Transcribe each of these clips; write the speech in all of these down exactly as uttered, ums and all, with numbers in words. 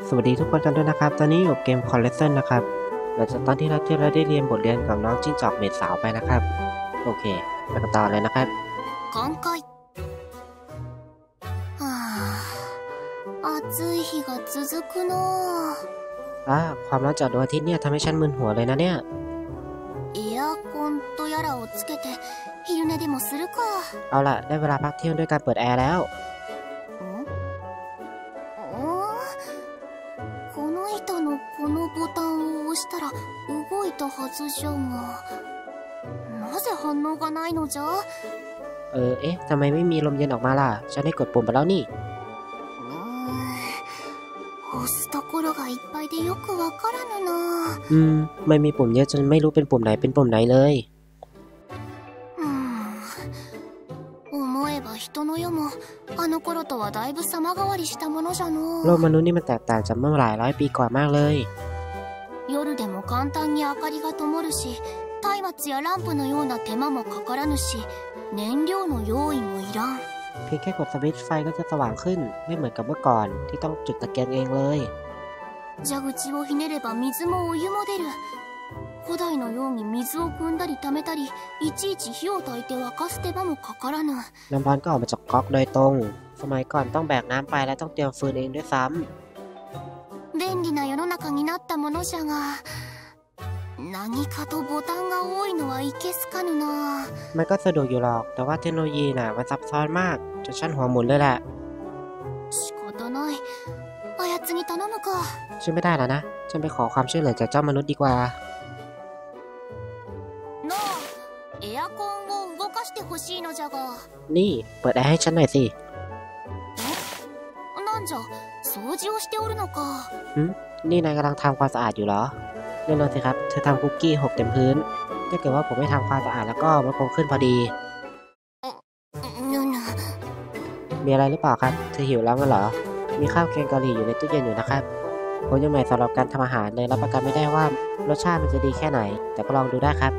สวัสดีทุกคนกันด้วยนะครับตอนนี้อยู่เกม Collection นะครับหลังจากตอนที่เราที่เราได้เรียนบทเรียนกับน้องจิ้งจอกเม็ดสาวไปนะครับโอเคไปกันต่อเลยนะครับ今回はあ暑い日が続くなอ่าความร้อนจากดวงอาทิตย์เนี่ยทำให้ฉันมึนหัวเลยนะเนี่ยエアコンとやらをつけて昼寝でもするかเอาล่ะได้เวลาพักเที่ยงด้วยการเปิดแอร์แล้วこの板のこのボタンを押したら動いたはずじゃがなぜ反応がないのじゃเออเอ๊ะทำไมไม่มีลมเย็นออกมาล่ะฉันได้กดปุ่มไปแล้วนี่押すところがいっぱいでよくわからぬなอืมไม่มีปุ่มเยอะจนไม่รู้เป็นปุ่มไหนเป็นปุ่มไหนเลย思えば人の世もあの頃とはだいぶ様変わりしたものじゃのโลกมนุษย์นี่มันแตกต่างจากเมื่อหลายร้อยปีก่อนมากเลย夜でも簡単に明かりが灯るし松明やランプのような手間もかからぬし燃料の用意もいらんเพียงแค่กดสวิตช์ไฟก็จะสว่างขึ้นไม่เหมือนกับเมื่อก่อนที่ต้องจุดตะเกียงเองเลย蛇口をひねれば水もお湯も出る古代のように水を汲んだり溜めたりいちいち火を焚いて沸かす手間もかからぬน้ำร้อนก็ออกมาจากก๊อกโดยตรงสมัยก่อนต้องแบกน้ำไปและต้องเตรียมฟืนเองด้วยซ้ำ便利な世の中になったものじゃが何かとボタンが多いのはいけすかぬなมันก็สะดวกอยู่หรอกแต่ว่าเทคโนโลยีน่ะมันซับซ้อนมากจนฉันหัวหมุนเลยแหละ仕方ないあやつに頼むかช่วยไม่ได้แล้วนะฉันไปขอความช่วยเหลือจากเจ้ามนุษย์ดีกว่าなあエアコンを動かしてほしいのじゃがนี่เปิดแอร์ให้ฉันหน่อยสิなんじゃ掃除をしておるのかหืมนี่นายกำลังทำความสะอาดอยู่เหรอแน่นอนสิครับเธอทำคุกกี้หกเต็มพื้นถ้าเกิดว่าผมไม่ทำความสะอาดแล้วก็มันคงขึ้นพอดีมีอะไรหรือเปล่าครับเธอหิวแล้วงั้นเหรอมีข้าวแกงกะหรี่อยู่ในตู้เย็นอยู่นะครับผมยังใหม่สำหรับการทำอาหารเลยรับประกันไม่ได้ว่ารสชาติมันจะดีแค่ไหนแต่ก็ลองดูได้ครับ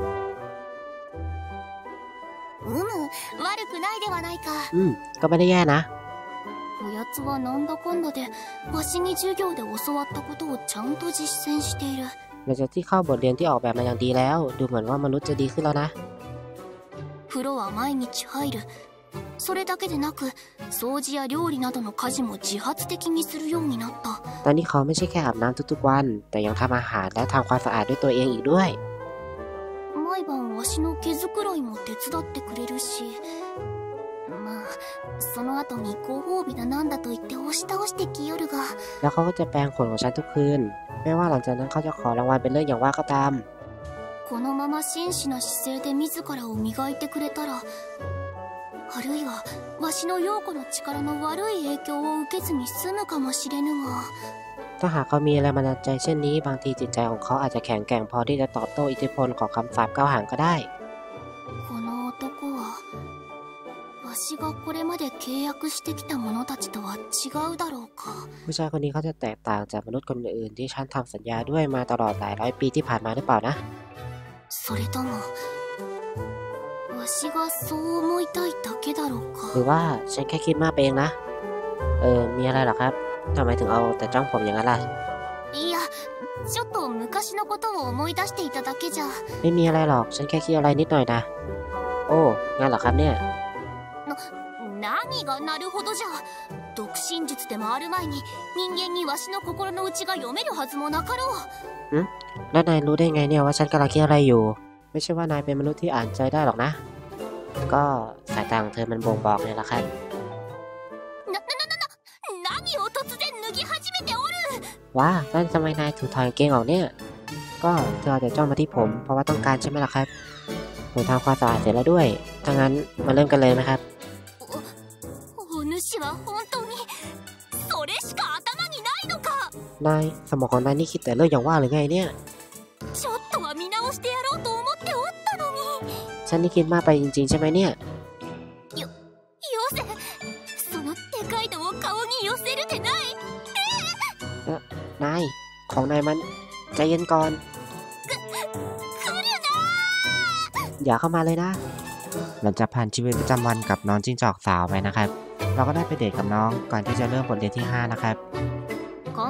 うむ悪くないではないかอืมก็ไม่ได้แย่นะおやつはなんだかんだでわしに授業で教わったことをちゃんと実践しているหลังจากที่เข้าบทเรียนที่ออกแบบมาอย่างดีแล้วดูเหมือนว่ามนุษย์จะดีขึ้นแล้วนะ風呂は毎日入るそれだけでなく掃除や料理などの家事も自発的にするようになったตอนนี้เขาไม่ใช่แค่อาบน้ำทุกๆวันแต่ยังทำอาหารและทำความสะอาดด้วยตัวเองอีกด้วย毎晩わしの毛づくろいも手伝ってくれるしまあその後にご褒美だなんだと言って押し倒してきよるがแล้วเขาก็จะแปรงขนของฉันทุกคืนไม่ว่าหลังจากนั้นเขาจะขอรางวัลเป็นเรื่องอย่างว่าก็ตามこのまま真摯な姿勢で自らを磨いてくれたらあるいはわしの陽子の力の悪い影響を受けずに済むかもしれぬがถ้าหากเขามีแรงบันดาลใจเช่นนี้บางทีจิตใจของเขาอาจจะแข็งแกร่งพอที่จะตอบโต้อิทธิพลของคำสาปก้าวหางก็ได้この男はわしがこれまで契約してきた者たちとは違うだろうかผู้ชายคนนี้เขาจะแตกต่างจากมนุษย์คนอื่นที่ฉันทำสัญญาด้วยมาตลอดหลายร้อยปีที่ผ่านมาหรือเปล่านะそれともわしがそう思いたいだけだろうかหรือว่าฉันแค่คิดมากไปเองนะเออมีอะไรหรอครับทำไมถึงเอาแต่จ้องผมอย่างนั้นล่ะいやちょっと昔のことを思い出していただけじゃไม่มีอะไรหรอกฉันแค่คิดอะไรนิดหน่อยนะโอ้งั้นเหรอครับเนี่ย何がなるほどじゃ読心術でもある前に人間にわしの心の内が読めるはずもなかろうหืมแล้วนายรู้ได้ไงเนี่ยว่าฉันกำลังคิดอะไรอยู่ไม่ใช่ว่านายเป็นมนุษย์ที่อ่านใจได้หรอกนะก็สายตาของเธอมันบ่งบอกเลยละครับな、な、な、な、何を突然脱ぎ始めておるว้านั่นทำไมนายถูกถอดกางเกงออกเนี่ยก็เธอเอาแต่จ้องมาที่ผมเพราะว่าต้องการใช่ไหมล่ะครับผมทำความสะอาดเสร็จแล้วด้วยถ้างั้นมาเริ่มกันเลยนะครับお主は本当にそれしか頭にないのかนายสมองของนายนี่คิดแต่เรื่องอย่างว่าหรือไงเนี่ยちょっとは見直してやろうと思っておったのにฉันนี่คิดมากไปจริงๆใช่ไหมเนี่ยよ、よせそのでかいのを顔に寄せるでないเอ๊ะนายของนายมันใจเย็นก่อน来るなอย่าเข้ามาเลยนะหลังจากผ่านชีวิตประจำวันกับน้องจิ้งจอกสาวไปนะครับเราก็ได้ไปเดทกับน้องก่อนที่จะเริ่มบทเรียนที่ห้านะครับ今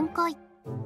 んかい。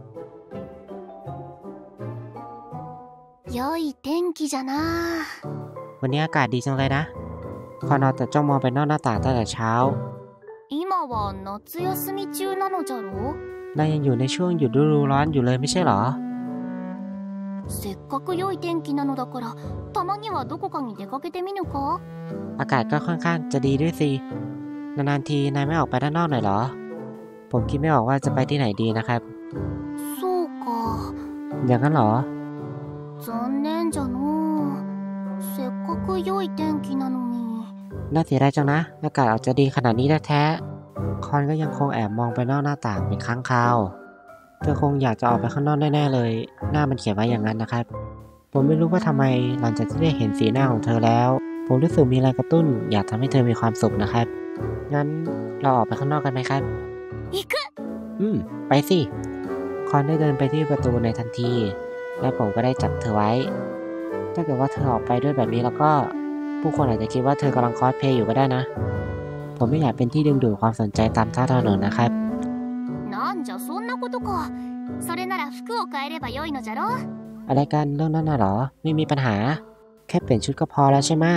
良い天気じゃな。 วันนี้อากาศดีจังเลยนะคอนเอาแต่จ้องมองไปนอกหน้าต่างตั้งแต่เช้า今は夏休み中なのじゃろう。 นายยังอยู่ในช่วงหยุดฤดูร้อนอยู่เลยไม่ใช่หรอせっかく良い天気なのだからたまにはどこかに出かけてみぬか。 อากาศก็ค่อนข้างจะดีด้วยสินานๆทีนายไม่ออกไปด้านนอกหน่อยเหรอผมคิดไม่ออกว่าจะไปที่ไหนดีนะครับそうか。 อย่างนั้นเหรอ残念じゃのう。せっかく良い天気なのに。 น่าเสียดายจังนะอากาศอาจจะดีขนาดนี้แท้ๆคอนก็ยังคงแอบมองไปนอกหน้าต่างเป็นครั้งคราวเธอคงอยากจะออกไปข้างนอกแน่ๆเลยหน้ามันเขียนไว้อย่างนั้นนะครับผมไม่รู้ว่าทำไมหลังจากที่ได้เห็นสีหน้าของเธอแล้วผมรู้สึกมีแรงกระตุ้นอยากทำให้เธอมีความสุขนะครับงั้นเราออกไปข้างนอกกันไหมครับ行く。 อืมไปสิคอนได้เดินไปที่ประตูในทันทีและผมก็ได้จับเธอไว้ถ้าเกิดว่าเธอออกไปด้วยแบบนี้แล้วก็ผู้คนอาจจะคิดว่าเธอกำลังคอสเพลย์อยู่ก็ได้นะผมไม่อยากเป็นที่ดึงดูดความสนใจตามท้องถนนนะครับなんじゃそんなことか。それなら服を変えればよいのじゃろ。 อะไรกันเรื่องนั้นน่ะเหรอไม่มีปัญหาแค่เปลี่ยนชุดก็พอแล้วใช่ไหม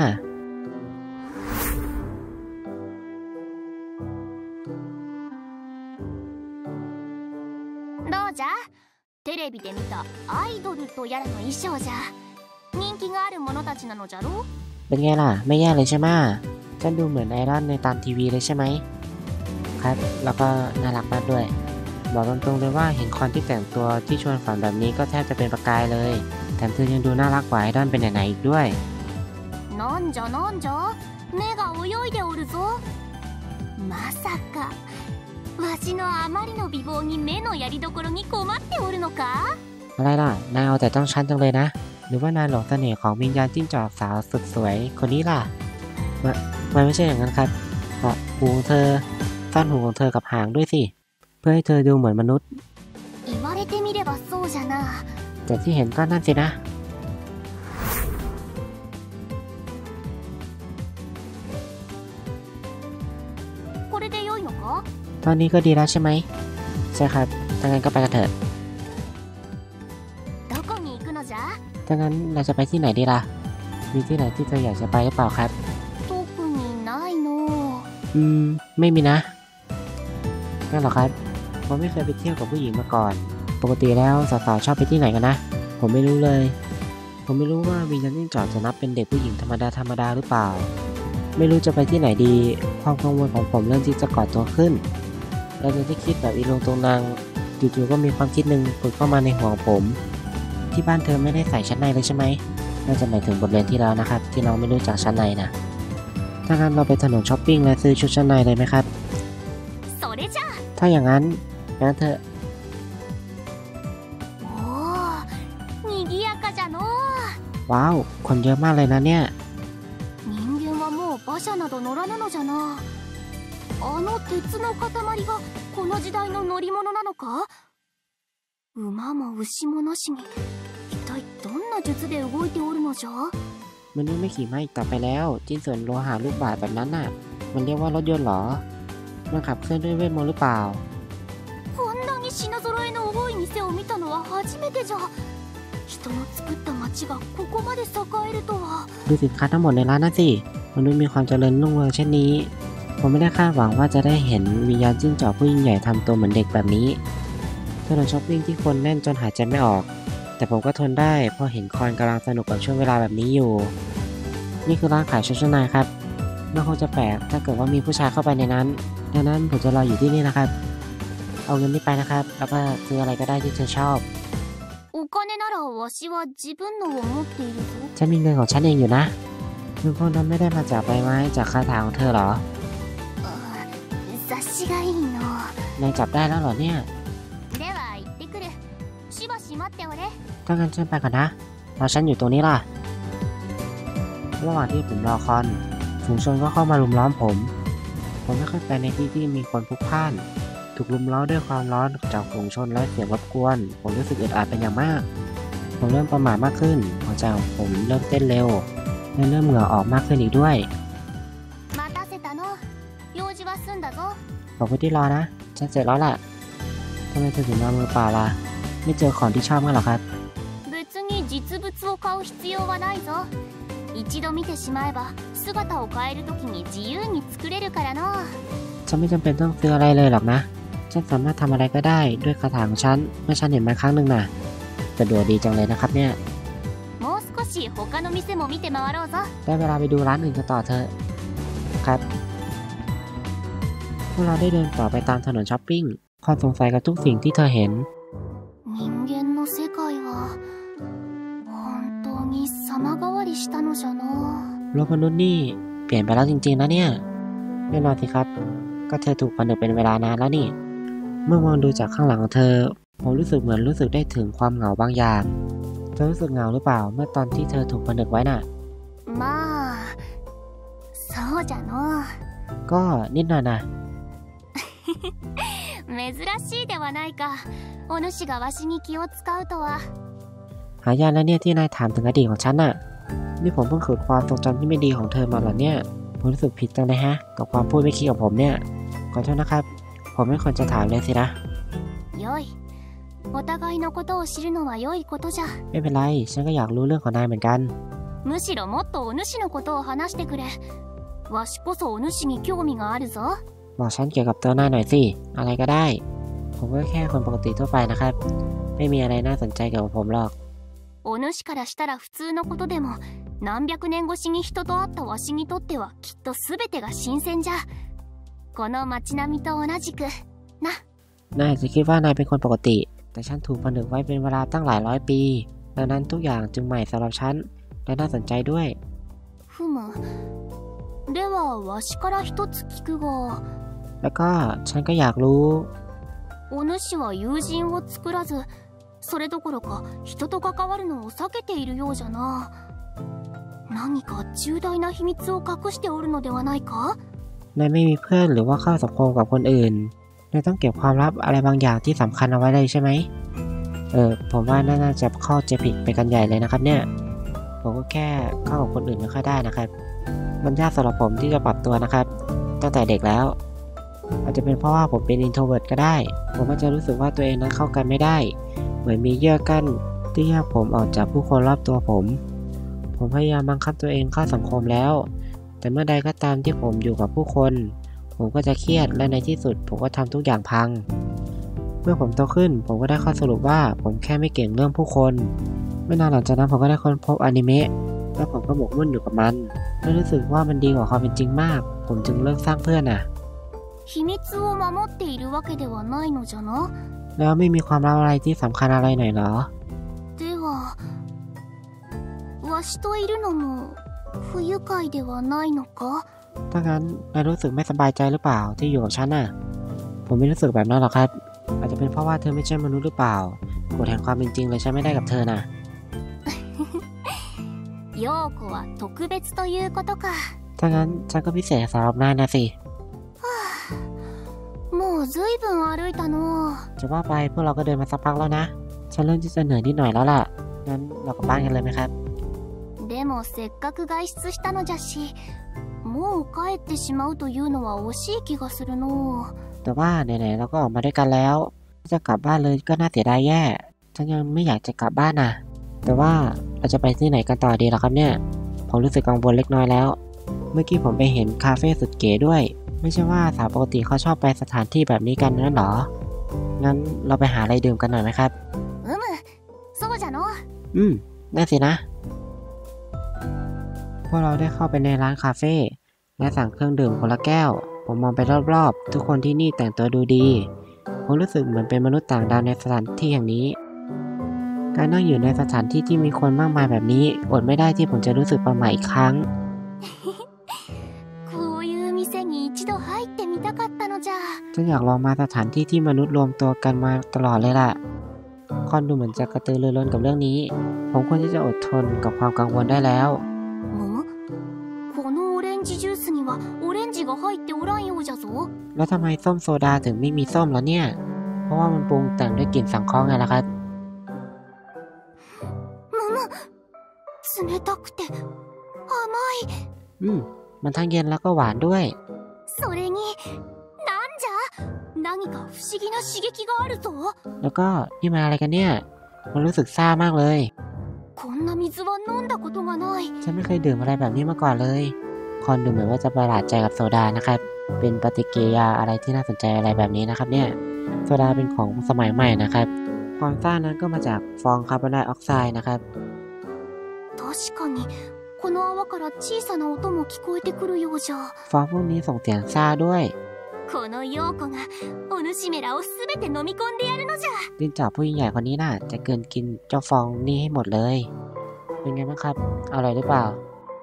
どうじゃ。テレビで見たアイドルとやらの衣装じゃ。人気がある者たちなのじゃろ。 เป็นไงล่ะไม่แย่เลยใช่ไหมฉันดูเหมือนไอรอนในตามทีวีเลยใช่ไหมครับแล้วก็น่ารักมากด้วยบอกตรงๆเลยว่าเห็นคอนที่แต่งตัวที่ชวนฝันแบบนี้ก็แทบจะเป็นประกายเลยแถมเธอยังดูน่ารักกว่าไอรอนเป็นไหนๆอีกด้วยなんじゃなんじゃ。目が泳いでおるぞ。まさかわしのあまりの美貌に目のやりどころに困っておるのか。 อะไรล่ะนายเอาแต่ต้องชั้นจังเลยนะหรือว่านายหลงเสน่ห์ของวิญญาณจิ้งจอกสาวสุดสวยคนนี้ล่ะมามันไม่ใช่อย่างนั้นครับเพราะหูของเธอซ่อนหูของเธอกับหางด้วยสิเพื่อให้เธอดูเหมือนมนุษย์言われてみればそうじゃな。 แต่ที่เห็นก็นั่นสินะこれで良いのか。 ตอนนี้ก็ดีแล้วใช่ไหมใช่ครับถ้างั้นก็ไปกันเถอะどこに行くのじゃ。 ถ้างั้นเราจะไปที่ไหนดีล่ะมีที่ไหนที่เธออยากจะไปหรือเปล่าครับ特にないの。 อืมไม่มีนะงั้นเหรอครับผมไม่เคยไปเที่ยวกับผู้หญิงมาก่อนปกติแล้วสาวๆชอบไปที่ไหนกันนะผมไม่รู้เลยผมไม่รู้ว่าวิญญาณจิ้งจอกจะนับเป็นเด็กผู้หญิงธรรมดาธรรมดาหรือเปล่าไม่รู้จะไปที่ไหนดีความกังวลของผมเริ่มที่จะก่อตัวขึ้นและในที่คิดแบบอีลงตรงนางจู่ๆก็มีความคิดหนึ่งผุดเข้ามาในหัวของผมที่บ้านเธอไม่ได้ใส่ชั้นในเลยใช่ไหมน่าจะหมายถึงบทเรียนที่แล้วนะครับที่น้องไม่รู้จักชั้นในนะถ้างั้นเราไปถนนช้อปปิ้งและซื้อชุดชั้นในเลยไหมครับそれじゃ。 ถ้าอย่างนั้นงั้นเถอะおお、にぎやかじゃのう。 ว้าวคนเยอะมากเลยนะเนี่ย人間はもう馬車など乗らぬのじゃな。あの鉄の塊がこの時代の乗り物なのか。馬も牛もなしに一体どんな術で動いておるのじゃ。 มนุษย์ไม่ขี่ม้าอีกต่อไปแล้วจิ้นส่วนโลหะลูกบาศก์แบบนั้นน่ะมันเรียกว่ารถยนต์เหรอมันขับเคลื่อนด้วยเวทมนต์หรือเปล่าこんなに品揃えの多い店を見たのは初めてじゃ。人の作った街がここまで栄えるとは。 ดูสินค้าทั้งหมดในร้านนั่นสิมนุษย์มีความเจริญรุ่งเรืองเช่นนี้ผมไม่ได้คาดหวังว่าจะได้เห็นวิญญาณจิ้งจอกผู้ยิ่งใหญ่ทำตัวเหมือนเด็กแบบนี้ถนนช้อปปิ้งที่คนแน่นจนหายใจไม่ออกแต่ผมก็ทนได้เพราะเห็นคอนกำลังสนุกกับช่วงเวลาแบบนี้อยู่นี่คือร้านขายชุดชั้นในครับไม่คงจะแปลกถ้าเกิดว่ามีผู้ชายเข้าไปในนั้นดังนั้นผมจะรออยู่ที่นี่นะครับเอาเงินนี้ไปนะครับแล้วก็ซื้ออะไรก็ได้ที่เธอชอบお金ならわしは自分のを持っているぞ。 ฉันมีเงินของฉันเองอยู่นะเงินพวกนั้นไม่ได้มาจากใบไม้จากคาถาของเธอเหรอ察しがいいの。 นายจับได้แล้วเหรอเนี่ยでは行ってくる。しばし待っておれ。 ถ้างั้นฉันไปก่อนนะรอฉันอยู่ตรงนี้ล่ะระหว่างที่ผมรอคอนฝูงชนก็เข้ามารุมล้อมผมผมไม่ค่อยไปในที่ที่มีคนพลุกพล่านถูกรุมเร้าด้วยความร้อนจากฝูงชนและเสียงรบกวนผมรู้สึกอึดอัดเป็นอย่างมากผมเริ่มประหม่ามากขึ้นหัวใจของผมเริ่มเต้นเร็วและเริ่มเหงื่อออกมากขึ้นอีกด้วย待たせたの。用事は済んだぞ。 ขอบคุณที่รอนะฉันเสร็จแล้วล่ะทำไมเธอถึงมามือเปล่าล่ะไม่เจอของที่ชอบกันหรอครับ別に実物を買う必要はないぞ。一度見てしまえば姿を変える時に自由に作れるからな。 ฉันไม่จำเป็นต้องซื้ออะไรเลยหรอกนะฉันสามารถทำอะไรก็ได้ด้วยคาถาของฉันเมื่อฉันเห็นมาครั้งหนึ่งน่ะสะดวกดีจังเลยนะครับเนี่ยもう少し他の店も見て回ろうぞ。 ได้เวลาไปดูร้านอื่นกันต่อเถอะครับพวกเราได้เดินต่อไปตามถนนช้อปปิ้งความสงสัยกับทุกสิ่งที่เธอเห็น人間の世界は本当に様変わりしたのじゃな。 โลกมนุษย์นี่เปลี่ยนไปแล้วจริงๆนะเนี่ยแน่นอนสิครับก็เธอถูกผนึกเป็นเวลานานแล้วนี่เมื่อมองดูจากข้างหลังของเธอผมรู้สึกเหมือนรู้สึกได้ถึงความเหงาบางอย่างเธอรู้สึกเหงาหรือเปล่าเมื่อตอนที่เธอถูกผนึกไว้น่ะまあそうじゃの。 ก็นิดหน่อยนะ珍しいではないか。お主がわしに気を使うとは。 หายากแล้วเนี่ยที่นายถามถึงอดีตของฉันน่ะนี่ผมเพิ่งขุดความทรงจำที่ไม่ดีของเธอมาเหรอเนี่ยผมรู้สึกผิดจังเลยฮะกับความพูดไม่คิดของผมเนี่ยขอโทษนะครับผมไม่ควรจะถามเลยสินะよいお互いのことを知るのは良いことじゃ。 ไม่เป็นไรฉันก็อยากรู้เรื่องของนายเหมือนกันむしろもっとお主のことを話してくれ。わしこそお主に興味があるぞ。 บอกฉันเกี่ยวกับตัวนายหน่อยสิอะไรก็ได้ผมก็แค่คนปกติทั่วไปนะครับไม่มีอะไรน่าสนใจเกี่ยวกับผมหรอกお主からしたら普通のことでも何百年越しに人と会ったわしにとってはきっと全てが新鮮じゃ。この街並みと同じくな。 นายจะคิดว่านายเป็นคนปกติแต่ฉันถูกผนึกไว้เป็นเวลาตั้งหลายร้อยปีดังนั้นทุกอย่างจึงใหม่สำหรับฉันและน่าสนใจด้วยふむではわしから一つ聞くがแล้วก็ฉันก็อยากรู้お主は友人を作らずそれどころか人と関わるのを避けているようじゃな。何か重大な秘密を隠しておるのではないか。 นายไม่มีเพื่อนหรือว่าเข้าสังคมกับคนอื่นนายต้องเก็บความลับอะไรบางอย่างที่สำคัญเอาไว้เลยใช่ไหมเออผมว่าน่าจะเข้าใจผิดไปกันใหญ่เลยนะครับเนี่ยผมก็แค่เข้ากับคนอื่นไม่ค่อยได้นะครับมันยากสำหรับผมที่จะปรับตัวนะครับตั้งแต่เด็กแล้วอาจจะเป็นเพราะว่าผมเป็น introvert ก็ได้ผมอาจจะรู้สึกว่าตัวเองนั้นเข้ากันไม่ได้เหมือนมีเยื่อกั้นที่แยกผมออกจากผู้คนรอบตัวผมผมพยายามบังคับตัวเองเข้าสังคมแล้วแต่เมื่อใดก็ตามที่ผมอยู่กับผู้คนผมก็จะเครียดและในที่สุดผมก็ทำทุกอย่างพังเมื่อผมโตขึ้นผมก็ได้ข้อสรุปว่าผมแค่ไม่เก่งเรื่องผู้คนไม่นานหลังจากนั้นผมก็ได้ค้นพบอนิเมะแล้วผมก็หมกมุ่นอยู่กับมันและรู้สึกว่ามันดีกว่าความเป็นจริงมากผมจึงเลิกสร้างเพื่อนน่ะ秘密を守っているわけではないのじゃな。 แล้วไม่มีความลับอะไรที่สำคัญอะไรหน่อยเหรอではわしといるのも不愉快ではないのか。 ถ้างั้นนายรู้สึกไม่สบายใจหรือเปล่าที่อยู่กับฉันน่ะผมไม่รู้สึกแบบนั้นหรอกครับอาจจะเป็นเพราะว่าเธอไม่ใช่มนุษย์หรือเปล่ากฎแห่งความเป็นจริงเลยใช้ไม่ได้กับเธอน่ะ陽子は特別ということか。 ถ้างั้นฉันก็พิเศษสำหรับนายนะสิもうずいぶん歩いたの。 จะว่าไปพวกเราก็เดินมาสักพักแล้วนะฉันเริ่มที่จะเหนื่อยนิดหน่อยแล้วล่ะงั้นเรากลับบ้านกันเลยไหมครับでもせっかく外出したのじゃしもう帰ってしまうというのは惜しい気がするの。 แต่ว่าไหนๆเราก็ออกมาด้วยกันแล้วจะกลับบ้านเลยก็น่าเสียดายแย่ฉันยังไม่อยากจะกลับบ้านนะแต่ว่าเราจะไปที่ไหนกันต่อดีล่ะครับเนี่ยผมรู้สึกกังวลเล็กน้อยแล้วเมื่อกี้ผมไปเห็นคาเฟ่สุดเก๋ด้วยไม่ใช่ว่าสาวปกติเขาชอบไปสถานที่แบบนี้กันนั่นหรองั้นเราไปหาอะไรดื่มกันหน่อยไหมครับอืมそうじゃのอืมน่าสินะพวกเราได้เข้าไปในร้านคาเฟ่และสั่งเครื่องดื่มคนละแก้วผมมองไปรอบๆทุกคนที่นี่แต่งตัวดูดีผมรู้สึกเหมือนเป็นมนุษย์ต่างดาวในสถานที่แห่งนี้การนั่งอยู่ในสถานที่ที่มีคนมากมายแบบนี้อดไม่ได้ที่ผมจะรู้สึกประหม่าอีกครั้งこういう店に一度入ってみたかったのじゃ。 ฉันอยากลองมาสถานที่ที่มนุษย์รวมตัวกันมาตลอดเลยล่ะคอนดูเหมือนจะกระตือรือร้นกับเรื่องนี้ผมควรที่จะอดทนกับความกังวลได้แล้วこのオレンジジュースにはオレンジが入っておらんようじゃぞ。 แล้วทำไมส้มโซดาถึงไม่มีส้มแล้วเนี่ยเพราะว่ามันปรุงแต่งด้วยกลิ่นสังเคราะห์ไงล่ะครับむむ冷たくて甘いอืมมันทั้งเย็นแล้วก็หวานด้วยそれになんじゃ何か不思議な刺激があるぞ。 แล้วก็นี่มาอะไรกันเนี่ยมันรู้สึกซ่ามากเลยこんな水は飲んだことがない。 ฉันไม่เคยดื่มอะไรแบบนี้มาก่อนเลยคอนดูเหมือนว่าจะประหลาดใจกับโซดานะครับเป็นปฏิกิริยาอะไรที่น่าสนใจอะไรแบบนี้นะครับเนี่ยโซดาเป็นของสมัยใหม่นะครับความซ่านั้นก็มาจากฟองคาร์บอนไดออกไซด์นะครับ確かにこの泡から小さな音も聞こえてくるようじゃ。 ฟองพวกนี้ส่งเสียงซ่าด้วยこの陽子がお主めらをすべて飲み込んでやるのじゃ。 ลิ้นจ่อผู้ยิ่งใหญ่คนนี้น่ะจะเกินกินเจ้าฟองนี่ให้หมดเลยเป็นไงบ้างครับอร่อยหรือเปล่า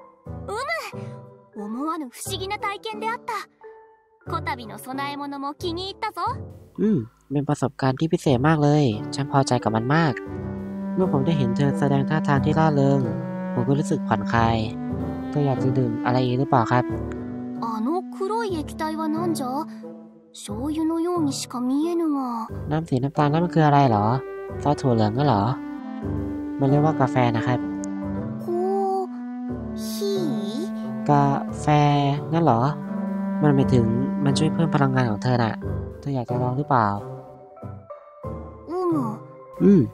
思わぬ不思議な体験であった。こたびの供え物も気に入ったぞ。 อืมเป็นประสบการณ์ที่พิเศษมากเลยฉันพอใจกับมันมากเมื่อผมได้เห็นเธอแสดงท่าทางที่ร่าเริงผมก็รู้สึกผ่อนคลายเธออยากจะดื่มอะไรอีกหรือเปล่าครับあの黒い液体は何じゃ。醤油のようにしか見えぬが。 น้ำสีน้ำตาลนั่นมันคืออะไรเหรอซอสถั่วเหลืองนั่นเหรอมันเรียกว่ากาแฟนะครับコーヒー。 กาแฟนั่นเหรอมันหมายถึงมันช่วยเพิ่มพลังงานของเธอน่ะเธออยากจะลองหรือเปล่าうむ。 อืม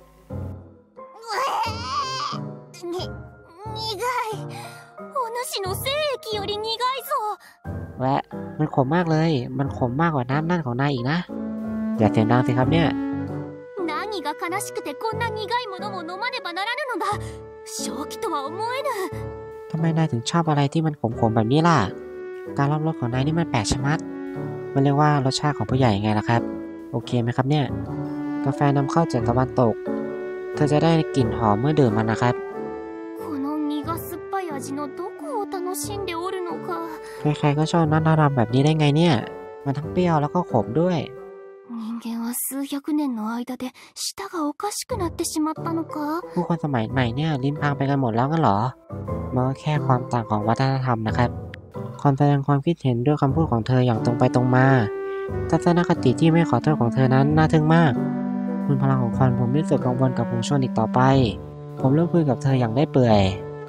に苦い。お主の精液より苦いぞ。 แวะมันขมมากเลยมันขมมากกว่าน้ำนั่นของนายอีกนะอย่าเสียงดังสิครับเนี่ย何が悲しくてこんな苦いものも飲まねばならぬのだ。正気とは思えぬ。 ทำไมนายถึงชอบอะไรที่มันขมๆแบบนี้ล่ะการรับรสของนายนี่มันแปลกชะมัดมันเรียกว่ารสชาติของผู้ใหญ่ไงล่ะครับโอเคไหมครับเนี่ยกาแฟนำเข้าจากตะวันตกเธอจะได้กลิ่นหอมเมื่อดื่มมันนะครับこの苦酸っぱい味のどこを楽しんでおるのか。 ใครๆก็ชอบน้ำดำแบบนี้ได้ไงเนี่ยมันทั้งเปรี้ยวแล้วก็ขมด้วย人間は数百年の間で舌がおかしくなってしまったのか。 ผู้คนสมัยใหม่เนี่ยลิ้นพังไปกันหมดแล้วกันเหรอมันก็แค่ความต่างของวัฒนธรรมนะครับคอนแสดงความคิดเห็นด้วยคำพูดของเธออย่างตรงไปตรงมาทัศนคติที่ไม่ขอโทษของเธอนั้นน่าทึ่งมากคุณพลังของคอนผมไม่รู้สึกกังวลกับฝูงชนอีกต่อไปผมเริ่มคุยกับเธออย่างได้เปื่อย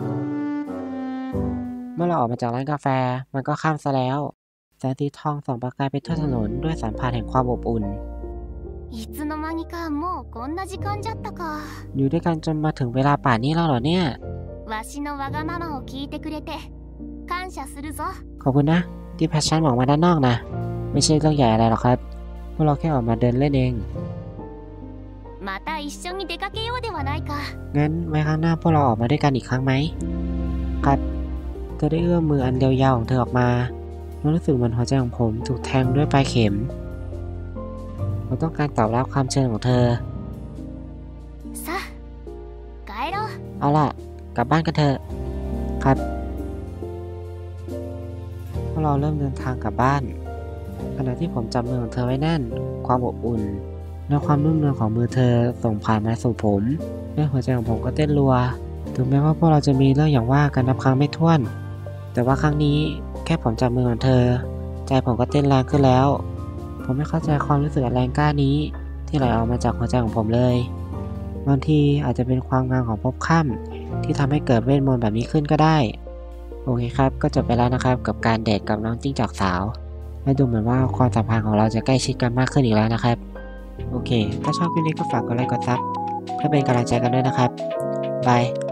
เมื่อเราออกมาจากร้านกาแฟมันก็ค่ำซะแล้วแสงสีทองส่องประกายไปทั่วถนนด้วยสัมผัสแห่งความอบอุ่นいつの間にかもうこんな時間じゃったか。 อยู่ด้วยกันจนมาถึงเวลาป่านนี้แล้วเหรอเนี่ยわしのわがままを聞いてくれて感謝するぞ。 ขอบคุณนะที่แพชชั่นออกมาด้านนอกนะไม่ใช่เรื่องใหญ่อะไรหรอกครับพวกเราแค่ออกมาเดินเล่นเองまた一緒に出かけようではないか。 งั้นไว้ครั้งหน้าพวกเราออกมาด้วยกันอีกครั้งไหมครับเธอได้เอื้อมมืออันยาวๆของเธอออกมาแล้วรู้สึกเหมือนหัวใจของผมถูกแทงด้วยปลายเข็มผมต้องการตอบรับความเชิญของเธอさあ帰ろう。 เอาล่ะกลับบ้านกันเถอะครับพวกเราเริ่มเดินทางกลับบ้านขณะที่ผมจับมือของเธอไว้แน่นความอบอุ่นและความนุ่มนวลของมือเธอส่งผ่านมาสู่ผมและหัวใจของผมก็เต้นรัวถึงแม้ว่าพวกเราจะมีเรื่องอย่างว่ากันนับครั้งไม่ถ้วนแต่ว่าครั้งนี้แค่ผมจับมือของเธอใจผมก็เต้นแรงขึ้นแล้วผมไม่เข้าใจความรู้สึกอันแรงกล้านี้ที่ไหลออกมาจากหัวใจของผมเลยบางทีอาจจะเป็นความงามของภพค่ำที่ทำให้เกิดเวทมนต์แบบนี้ขึ้นก็ได้โอเคครับก็จบไปแล้วนะครับกับการเดทกับน้องจิ้งจอกสาวและดูเหมือนว่าความสัมพันธ์ของเราจะใกล้ชิดกันมากขึ้นอีกแล้วนะครับโอเคถ้าชอบคลิปนี้ก็ฝากกดไลค์กดซับเพื่อเป็นกำลังใจกันด้วยนะครับบาย